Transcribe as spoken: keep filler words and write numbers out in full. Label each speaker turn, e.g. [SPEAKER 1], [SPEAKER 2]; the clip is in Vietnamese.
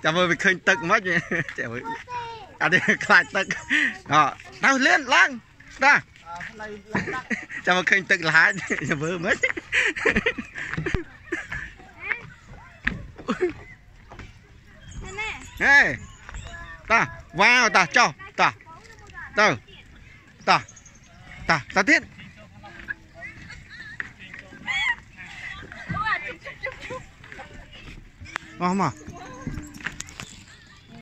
[SPEAKER 1] chào mừng mình khơi tực mất nhỉ chào mừng à đây khai tực đó tao lên lang ra chào mừng khơi tực lá chào mừng mất hey ta vào ta cho ta ta ta ta ta thiết không mà